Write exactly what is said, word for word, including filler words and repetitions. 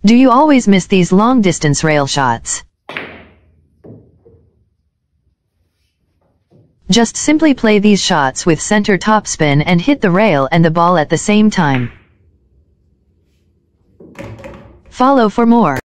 Do you always miss these long-distance rail shots? Just simply play these shots with center topspin and hit the rail and the ball at the same time. Follow for more.